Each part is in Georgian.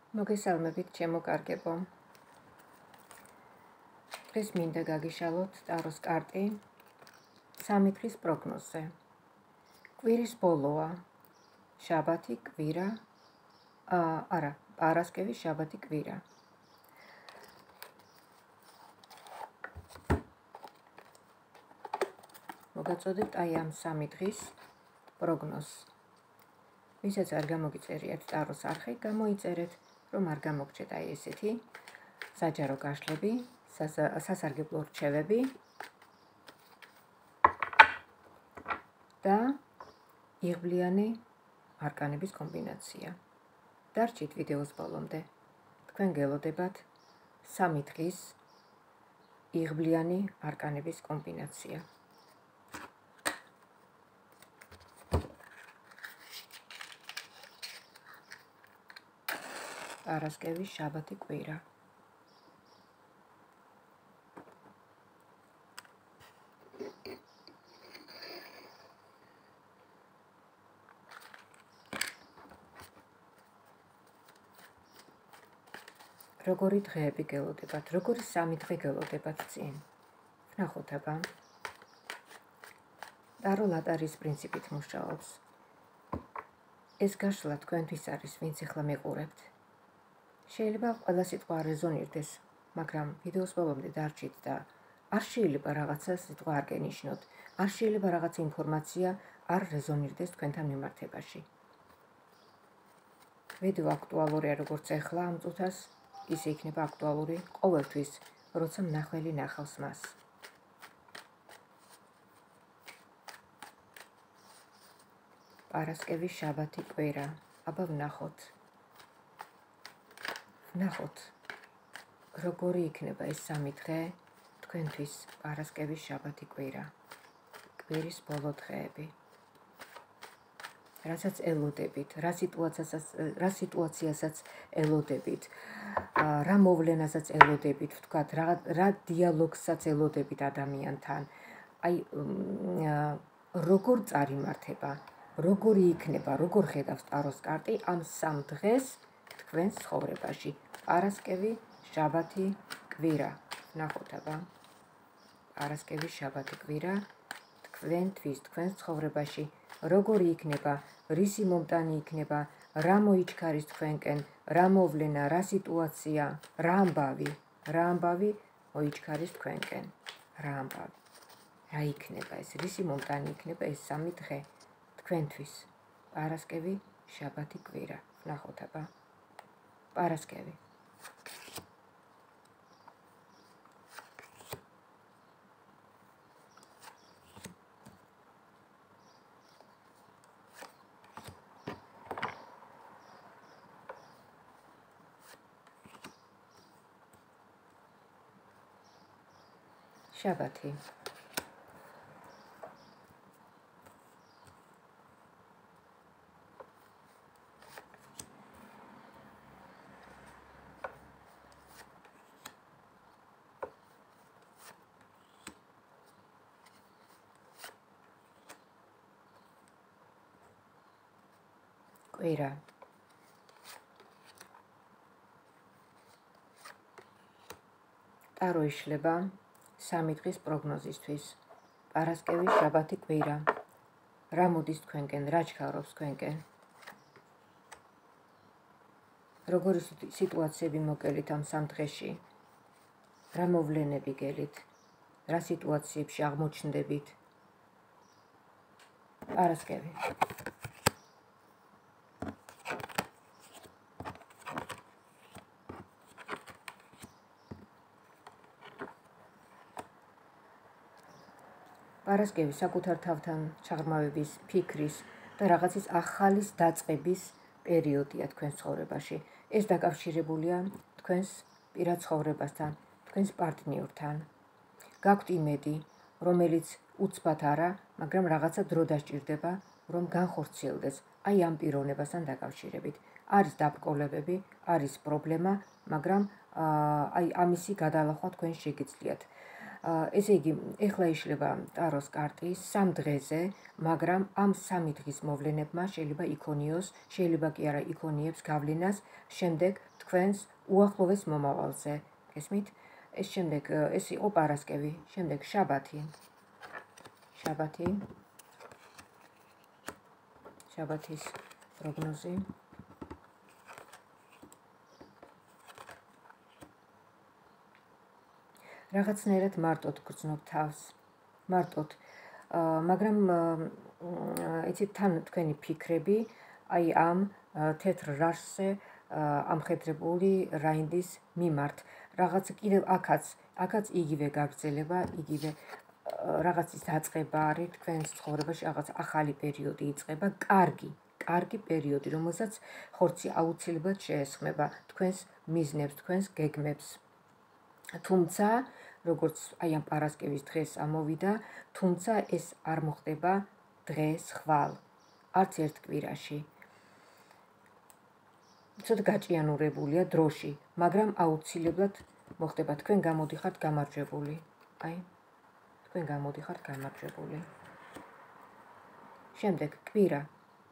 მოგესალმებით, ჩემო კარგებო. დღეს მინდა გაგიშალოთ ტაროს კარტი სამი დღის პროგნოზზე. კვირის ბოლოა. შაბათი, კვირა, პარასკევი, შაბათი, კვირა. მოგაწოდებთ აი ამ სამი დღის პროგნოზს. ვისაც არ გამოგიწერიათ ტაროს არხი, გამოიწერეთ, რომ არ გამოგჩეთ აი ესეთი საჯარო გაშლები, სასარგებლო რჩევები და იღბლიანი არკანების კომბინაცია. დარჩით ვიდეოს ბოლომდე. თქვენ გელოდებათ სამი დღის იღბლიანი არკანების კომბინაცია. პარასკევი, შაბათი, კვირა. როგორი დღეები გელოდებათ, როგორი სამი დღე გელოდებათ წინ. ვნახოთ აბა. ტარო ლატარის პრინციპით მუშაობს. ეს გაშლა თქვენთვის არის, ვინც ახლა მეყურებთ. შეიძლება ყველა სიტყვა არ რეზონირდეს, მაგრამ ვიდეოს ბოლომდე დარჩით და არ შეიძლება რაღაცა სიტყვა არ გენიშნოთ, არ შეიძლება რაღაცა ინფორმაცია არ რეზონირდეს თქვენთან მიმართებაში. ვიდეო აქტუალურია როგორც ახლა ამ წუთას, ისე იქნება აქტუალური ყოველთვის, როცა მნახველი ნახავს მას. პარასკევი, შაბათი, კვირა. აბა ვნახოთ. ვნახოთ, როგორი იქნება ეს სამი დღე თქვენთვის, პარასკევი, შაბათი, კვირა. კვირის ბოლო დღეები. რასაც ელოდებით, რა სიტუაციასაც ელოდებით, რა მოვლენასაც ელოდებით, ვთქვათ, რა დიალოგსაც ელოდებით ადამიანთან. აი, როგორ წარიმართება, როგორი იქნება, როგორ ხედავს ტაროს კარტი ამ სამ დღეს თქვენს ცხოვრებაში. პარასკევი, შაბათი, კვირა. ვნახოთ აბა. პარასკევი, შაბათი, კვირა თქვენთვის, თქვენს ცხოვრებაში როგორი იქნება, რისი მომტანი იქნება, რა მოიჩქარის თქვენკენ, რა მოვლენა, რა სიტუაცია, რა ამბავი მოიჩქარის თქვენკენ, რა ამბავი. რა იქნება ეს, რისი მომტანი იქნება ეს სამი დღე თქვენთვის. პარასკევი, შაბათი, კვირა. ვნახოთ აბა. პარასკევი. შაბათი. კვირა. ტარო იშლება სამი დღის პროგნოზისთვის. პარასკევი, შაბათი, კვირა. რა მოდის თქვენკენ, რა ჩქარობს თქვენკენ? როგორი სიტუაციები მოგელით ამ სამ დღეში? რა მოვლენები გელით? რა სიტუაციებში აღმოჩნდებით? პარასკევი. პარასკევი საკუთარ თავთან ჩაღრმავების, ფიქრის და რაღაცის ახალის დაწყების პერიოდია თქვენს ცხოვრებაში. ეს დაკავშირებულია თქვენს პირად ცხოვრებასთან, თქვენს პარტნიორთან. გაქვთ იმედი, რომელიც უცბად არა, მაგრამ რაღაცა დრო დასჭირდება, რომ განხორციელდეს აი ამ პიროვნებასთან დაკავშირებით. არის დაბრკოლებები, არის პრობლემა, მაგრამ აი ამისი გადალახვა თქვენ შეგიძლიათ. ესე იგი, ეხლა იშლება ტაროს კარტი 3 დღეზე, მაგრამ ამ 3 დღის მოვლენებმა შეიძლება იქონიოს, შეიძლება კი არა იქონიებს გავლენას შემდეგ თქვენს უახლოვეს მომავალზე. გესმით? ეს შემდეგ ეს იყო პარასკევი, შემდეგ შაბათი. შაბათის პროგნოზი. რაღაცნაირად მარტოდ გრძნობ თავს. მარტოდ. მაგრამ იცით, თან თქვენი ფიქრები აი ამ თეთრ რაშზე ამხედრებული რაინდის მიმართ. რაღაც კიდევ აქაც იგივე გაგრძელება, იგივე რაღაცის დაწყება არის თქვენს ცხოვრებაში, რაღაც ახალი პერიოდი იწყება, კარგი პერიოდი, რომელსაც ხორცი აუცილებლად შეესხმება თქვენს მიზნებს, თქვენს გეგმებს. თუმცა, როგორც აი ამ პარასკევის დღეს ამოვიდა, თუმცა ეს არ მოხდება დღეს ხვალ, არც ერთ კვირაში. ცოტა გაჭიანურებულია დროში, მაგრამ აუცილებლად მოხდება. თქვენ გამოდიხართ გამარჯვებული. თქვენ გამოდიხართ გამარჯვებული. შემდეგ კვირა.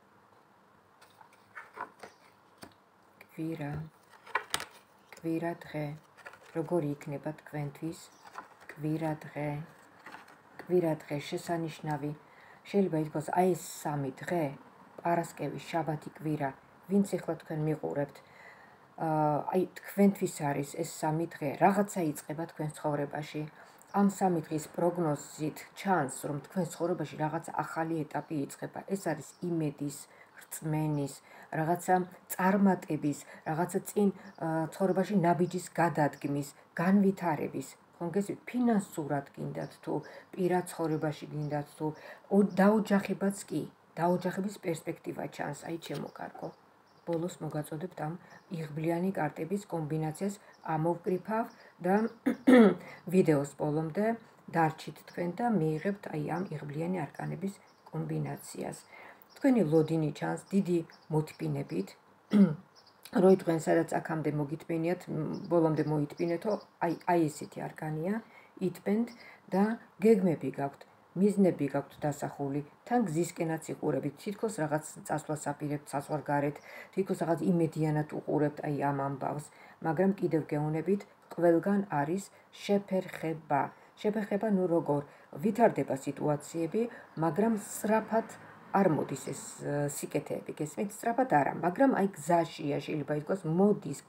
კვირა დღე. როგორი იქნება თქვენთვის კვირა დღე? კვირა დღე შესანიშნავი. შეიძლება ითქვას აი ეს 3 დღე, პარასკევი, შაბათი, კვირა, ვინც ეხლა თქვენ მიყურებთ, აი თქვენთვის არის ეს 3 დღე, რაღაცა იწყება თქვენს ცხოვრებაში. ამ 3 დღის პროგნოზით ჩანს, რომ თქვენს ცხოვრებაში რაღაცა ახალი ეტაპი იწყება. ეს არის იმედის, რწმენის, რაღაცა წარმატების, რაღაცა წინ ცხოვრებაში ნაბიჯის გადადგმის, განვითარების. ხომ გესმით, ფინანსურად გინდათ თუ პირად ცხოვრებაში გინდათ თუ დაოჯახებაც კი, დაოჯახების პერსპექტივა ჩანს, აი ჩემო კარგო. ბოლოს მოგაწოდებთ ამ იღბლიანი კარტების კომბინაციას, ამოვკრიფავ და ვიდეოს ბოლომდე დარჩით თქვენ და მიიღებთ აი ამ იღბლიანი არკანების კომბინაციას. თქვენი ლოდინი ჩანს დიდი მოთმინებით, როიტყვენ სადაც აქამდე მოგიტბინიათ, ბოლომდე მოიტბინეთო, აი ესეთი არკანია, იტბენთ და გეგმები გაქვთ, მიზნები გაქვთ დასახული, თან გზისკენაც იყურებით, თითქოს რაღაც წასვლას აპირებთ საზღვარგარეთ, თითქოს რაღაც იმედიანად უყურებთ აი ამ ამბავს, მაგრამ კიდევ გეუბნებით, ყველგან არის შეფერხება. შეფერხება, ნუ როგორ, ვითარდება სიტუაციები, მაგრამ სწრაფად არ მოდის ეს სიკეთეები, გესმით, სწრაფად არა, მაგრამ აი გზაშია, შეიძლება ითქვას, მოდის,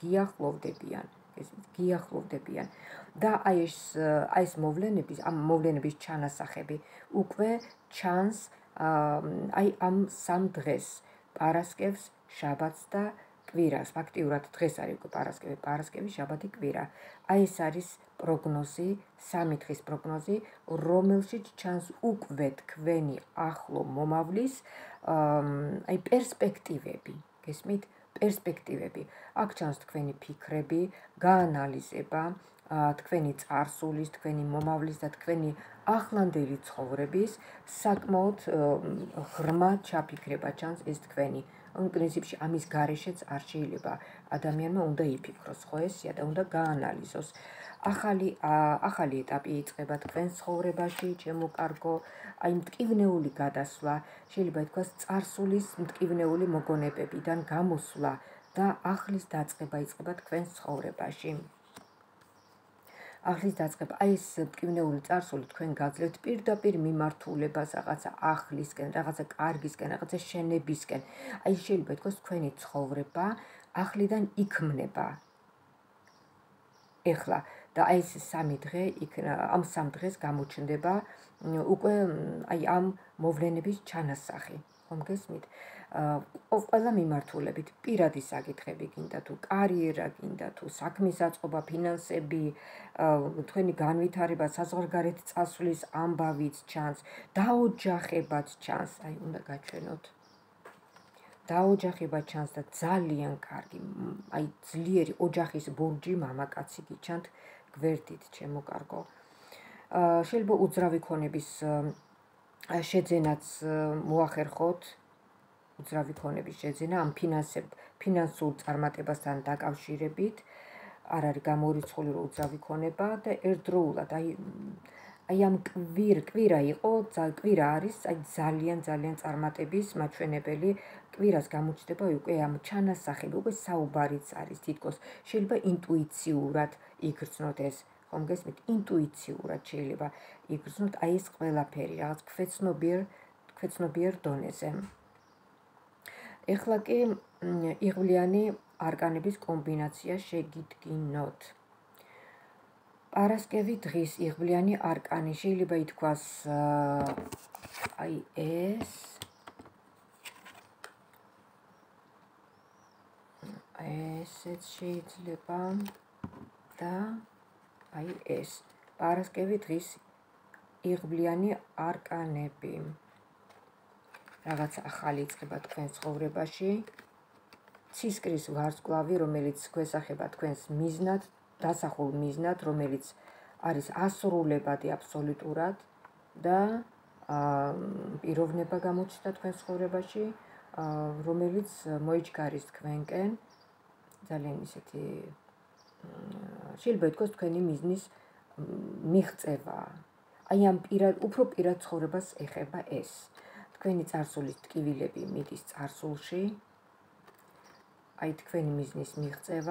გიახლოვდებიან. და აი ეს მოვლენების, ამ მოვლენების ჩანასახები უკვე ჩანს აი ამ 3 დღეს, პარასკევს, შაბათს და კვირას. ფაქტიურად დღეს არის უკვე პარასკევი, შაბათი, კვირა. აი ეს არის პროგნოზი, 3 დღის პროგნოზი, რომელშიც ჩანს უკვე თქვენი ახლო მომავლის აი პერსპექტივები, გესმით? პერსპექტივები. აქ ჩანს თქვენი ფიქრები, გაანალიზება თქვენი წარსულის, თქვენი მომავლის და თქვენი ახლანდელი ცხოვრების საკმაოდ ღრმა ჩაფიქრება ჩანს ეს თქვენი. პრინციპში ამის გარეშეც არ შეიძლება ადამიანმა უნდა იფიქროს, ხო ესია და უნდა გაანალიზოს. ახალი ეტაპი იწყება თქვენს ცხოვრებაში, ჩემო კარგო, აი მტკივნეული გადასვლა, შეიძლება ითქვას წარსულის მტკივნეული მოგონებებიდან გამოსვლა და ახლის დაწყება იწყება თქვენს ცხოვრებაში. ახლის დაწყება, აი ეს მტკივნეული წარსული თქვენ გაძლევთ პირდაპირ მიმართულებას რაღაცაახლისკენ, რაღაცა კარგისკენ, რაღაცა შენებისკენ. აი შეიძლება ითქვას თქვენი ცხოვრება ახლიდან იქმნება. ეხლა და აი ეს 3 დღე ამ 3 დღეს გამოჩნდება უკვე აი ამ მოვლენების ჩანასახი, ხომ გესმით? ყველა მიმართულებით, პირადი საკითხები გინდა თუ კარიერა გინდა თუ საქმის აწყობა, ფინანსები, თქვენი განვითარება, საზღვარგარეთ წასვლის ამბავიც ჩანს, დაოჯახებაც ჩანს, აი უნდა გაჩვენოთ. დაოჯახება ჩანს და ძალიან კარგი, აი ძლიერი ოჯახის ბურჯი მამაკაცი გიჩანთ გვერდით, ჩემო კარგო. შეიძლება უძრავი ქონების შეძენაც მოახერხოთ, უძრავი ქონების შეძენა ამ ფინანსურ წარმატებასთან დაკავშირებით. არ არის გამორიცხული, რომ უძრავი ქონება და ერთდროულად აი ამ კვირა იყო, კვირა არის ძალიან წარმატების მაჩვენებელი. კვირას გამოჩნდება უკვე ამ ჩანასახები, უკვე საუბარიც არის თითქოს. შეიძლება ინტუიციურად იგრძნოთ ეს, ხომ გესმით? ინტუიციურად შეიძლება იგრძნოთ აი ეს ყველაფერი, რაღაც ქვეცნობიერ დონეზე. ეხლა კი იღბლიანი არკანების კომბინაცია შეგიდგინოთ. პარასკევი დღის იღბლიანი არკანი შეიძლება ითქვას აი ესეც შეიძლება და აი ეს პარასკევი დღის იღბლიანი არკანები. რაღაც ახალი იწყება თქვენს ცხოვრებაში. ცისკრის ვარსკვლავი, რომელიც გვესახება თქვენს მიზნად, დასახულ მიზნად, რომელიც არის ასრულებადი აბსოლუტურად და პიროვნება გამოჩნდა თქვენს ცხოვრებაში, რომელიც მოიჩქარის თქვენკენ ძალიან ისეთი შეიძლება ითქვას თქვენი მიზნის მიღწევა. აი ამ უფრო პირად ცხოვრებას ეხება ეს. თქვენი წარსულის ტკივილები მიდის წარსულში. აი თქვენი მიზნის მიღწევა,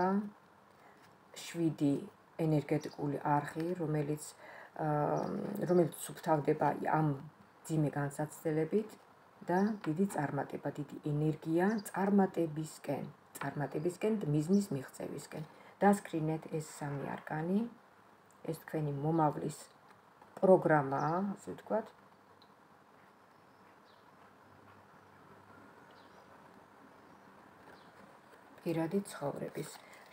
7 ენერგეტიკული არხი, რომელიც სუფთავდება ამ ძიმე განსაცდელებით და დიდი წარმატება, დიდი ენერგია წარმატებისკენ, მიზნის მიღწევისკენ. დასკრინეთ ეს 3 არკანი, ეს თქვენი მომავლის პროგრამაა, ასე ვთქვათ. პირადი ცხოვრების.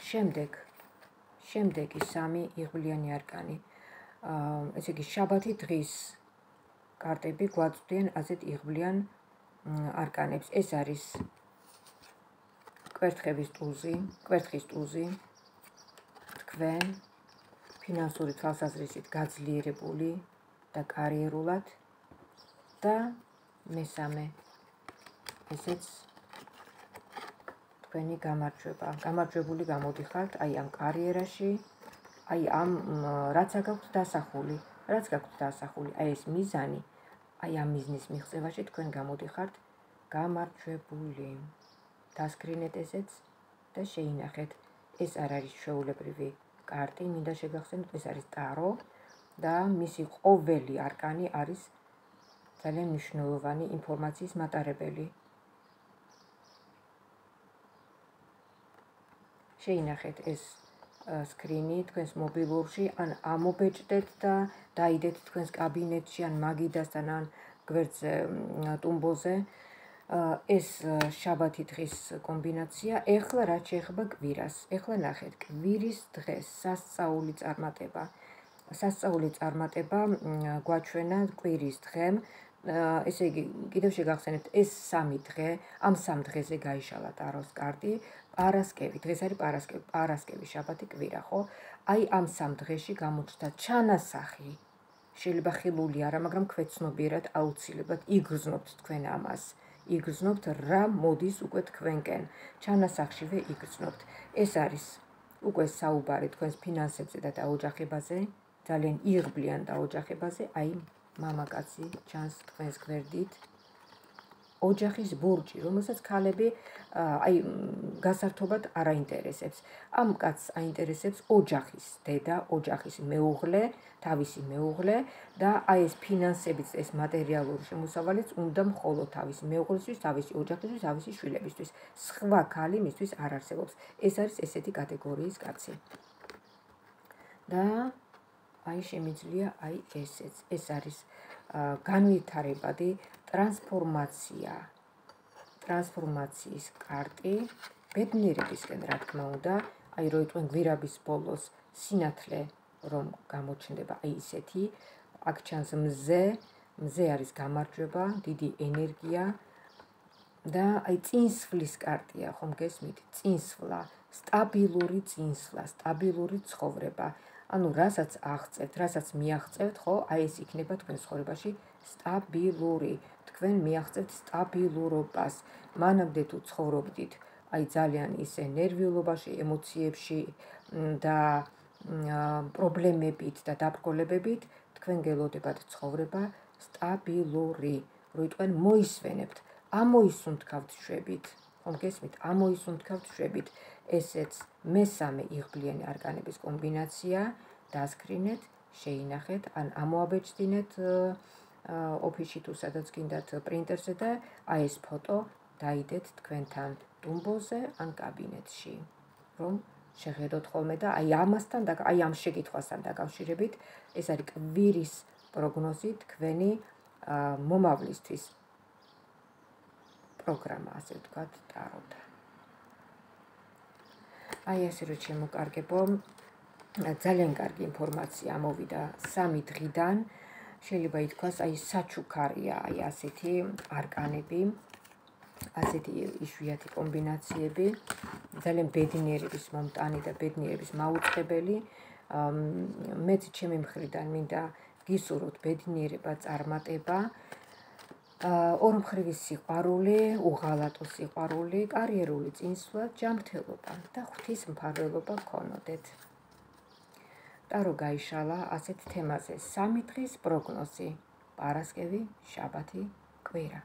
შემდეგი 3 იღბლიანი არკანი. ესე იგი შაბათი დღის კარტები გვაწვდიან ასეთ იღბლიან არკანებს. ეს არის კვერთხის ტუზი, თქვენ ფინანსური თვალსაზრისით გაძლიერებული და კარიერულად და მესამე ესეც თქვენი გამარჯვება. გამარჯვებული გამოდიხართ აი ამ კარიერაში, აი ამ რაც გაქვთ დასახული, აი ეს მიზანი, აი ამ მიზნის მიღწევაში თქვენ გამოდიხართ გამარჯვებული. დასკრინეთ ესეც და შეინახეთ. ეს არ არის ჩვეულებრივი კარტი, მინდა შეგახსენოთ, ეს არის ტარო და მისი ყოველი არკანი არის ძალიან მნიშვნელოვანი ინფორმაციის მატარებელი. შეინახეთ ეს სკრინი თქვენს მობილურში, ან ამობეჭდეთ და დაიდეთ თქვენს კაბინეტში, ან მაგიდასთან, ან გვერდზე, ტუმბოზე. ეს შაბათი დღის კომბინაცია. ეხლა რაც შეეხება კვირას. ეხლა ნახეთ, კვირის დღეს სასწაული წარმატება გვაჩვენა კვირის დღემ. ესე იგი, კიდევ შეგახსენებთ, ეს 3 დღე, ამ 3 დღეზე გაიშალა ტაროს კარტი. პარასკევი, დღეს არის პარასკევი, შაბათი, კვირა, ხო? აი ამ 3 დღეში გამოჩნდა ჩანასახი. შეიძლება ხილული არა, მაგრამ ქვეცნობიერად აუცილებლად იგრძნობთ თქვენ ამას. იგრძნობთ რა მოდის უკვე თქვენკენ. ჩანასახშივე იგრძნობთ. ეს არის უკვე საუბარი თქვენს ფინანსებზე და დაოჯახებაზე, ძალიან იღბლიან დაოჯახებაზე, აი მამაკაცი ჩანს თქვენს გვერდით. ოჯახის ბურჯი, რომელსაც ქალები აი გასართობად არ აინტერესებს. ამ კაცს აინტერესებს ოჯახის დედა, ოჯახის მეუღლე, თავისი მეუღლე და აი ეს ფინანსებიც, ეს მატერიალური შემოსავალიც უნდა მხოლოდ თავისი მეუღლისთვის, თავისი ოჯახისთვის, თავისი შვილებისთვის. სხვა ქალი მისთვის არ არსებობს. ეს არის ესეთი კატეგორიის კაცი. და აი შემიძლია აი ესეც. ეს არის განვითარებადი ტრანსფორმაციის კარტი, ბედნიერებისკენ, რა თქმა უნდა, აი რო იტყვენ გვირაბის ბოლოს სინათლე რომ გამოჩნდება, აი ისეთი, აქ ჩანს მზე არის გამარჯვება, დიდი ენერგია და აი წინსვლის კარტია, ხომ გესმით? წინსვლა, სტაბილური წინსვლა, სტაბილური ცხოვრება. ანუ რასაც აღწევთ, რასაც მიაღწევთ, ხო, აი ეს იქნება თქვენ ცხოვრებაში სტაბილური. თქვენ მიაღწევთ სტაბილურობას. მანამდე თუ ცხოვრობდით აი ძალიან ისე ნერვიულობაში, ემოციებში და პრობლემებით და დაბრკოლებებით თქვენ გელოდებათ ცხოვრება სტაბილური, რომ თქვენ მოისვენებთ, ამოისუნთქავთ შვებით, ხომ გესმით, ამოისუნთქავთ შვებით, ესეც მესამე იღბლიანი არკანების კომბინაცია, დასკრინეთ, შეინახეთ, ან ამოაბეჭდინეთ ოფისში თუ სადაც გინდათ პრინტერზე და აი ეს ფოტო დაიდეთ თქვენთან ტუმბოზე ან კაბინეტში, რომ შეხედოთ ხოლმე და აი ამასთან და აი ამ შეკითხვასთან დაკავშირებით ეს არის კვირის პროგნოზი თქვენი მომავლისთვის პროგრამა, ასე ვთქვათ, ტაროთა. აი ესე რომ შემოკარგებო, ძალიან კარგი ინფორმაცია მოვიდა 3 დღიდან. შეიძლება ითქვას, აი საჩუქარია, აი ასეთი არკანები, ასეთი იშვიათი კომბინაციები, ძალიან ბედნიერების მომტანი და ბედნიერების მაუწყებელი. მეც ჩემი მხრიდან მინდა გისურვოთ ბედნიერება, წარმატება, ორმხრივი სიყვარული, უღალატო სიყვარული, კარიერული წინსვლა, ჯანმრთელობა და ღვთისმფარველობა გქონოდეთ. ტარო გაიშალა ასეთ თემაზე 3 დღის პროგნოზი, პარასკევი, შაბათი, კვირა.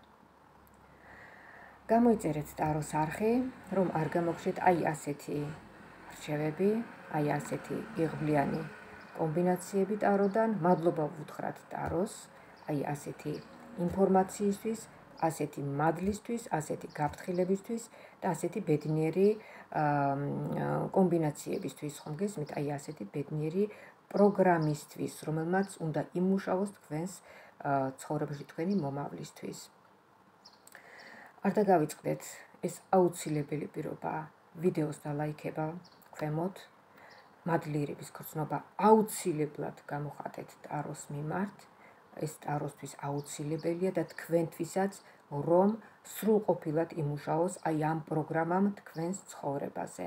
გამოიწერეთ ტაროს არხი, რომ არ გამოგხსნით აი ასეთი რჩევები, აი ასეთი იღბლიანი კომბინაციები ტაროდან. მადლობა ვუთხრათ ტაროს, აი ასეთი ინფორმაციისთვის, ასეთი მადლისთვის, ასეთი გაფრთხილებისთვის და ასეთი ბედნიერი კომბინაციებისთვის, ხომ გესმით, აი ასეთი ბედნიერი პროგრამისთვის, რომელმაც უნდა იმუშაოს თქვენს ცხოვრებაში თქვენი მომავლისთვის. არ დაგავიწყდეთ, ეს აუცილებელი პირობაა ვიდეოს დალაიქება ქვემოთ, მადლიერების გრძნობა აუცილებლად გამოხატეთ ტაროს მიმართ, ეს ტაროსთვის აუცილებელია და თქვენთვისაც, რომ სრულყოფილად იმუშაოს აი ამ პროგრამამ თქვენს ცხოვრებაზე.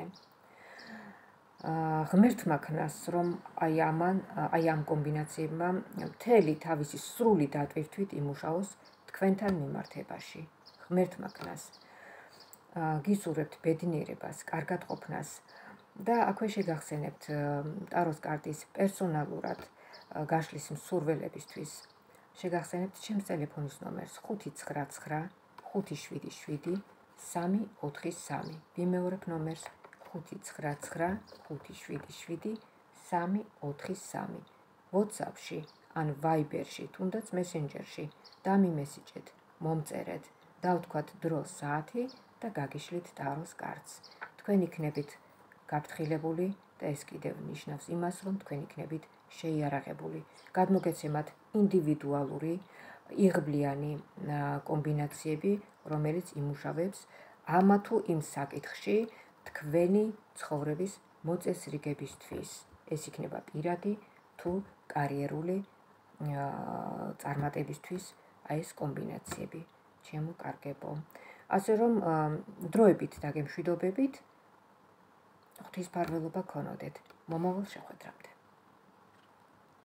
ღმერთმა ქნას, რომ აი ამ კომბინაციებმა მთელი თავისი სრული დატვირთვით იმუშაოს თქვენთან მიმართებაში. ღმერთმა ქნას. გისურვებთ ბედნიერებას, კარგად ყოფნას და აქვე შეგახსენებთ ტაროს კარტის პერსონალურად გაშლის მსურველებისთვის. შეგახსენებთ ჩემს ტელეფონის ნომერს 599 577 343. ვიმეორებ ნომერს 599 577 343. WhatsApp-ში ან Viber-ში, თუნდაც Messenger-ში დამიმესიჯეთ, მომწერეთ, დავთქვათ დრო, საათი და გაგიშლით ტაროს კარტს. თქვენ იქნებით გაფრთხილებული და ეს კიდევ ნიშნავს იმას, რომ თქვენ იქნებით შეიარაღებული. გადმოგეცემათ ინდივიდუალური იღბლიანი კომბინაციები, რომელიც იმუშავებს ამა თუ იმ საკითხში თქვენი ცხოვრების მოწესრიგებისთვის. ეს იქნება პირადი თუ კარიერული წარმატებისთვის აი ეს კომბინაციები. შემოკარგებო. ასე რომ დროებით და გემშვიდობებით ღვთისმფარველობა გქონოდეთ. მომავალ შეხვედრამდე.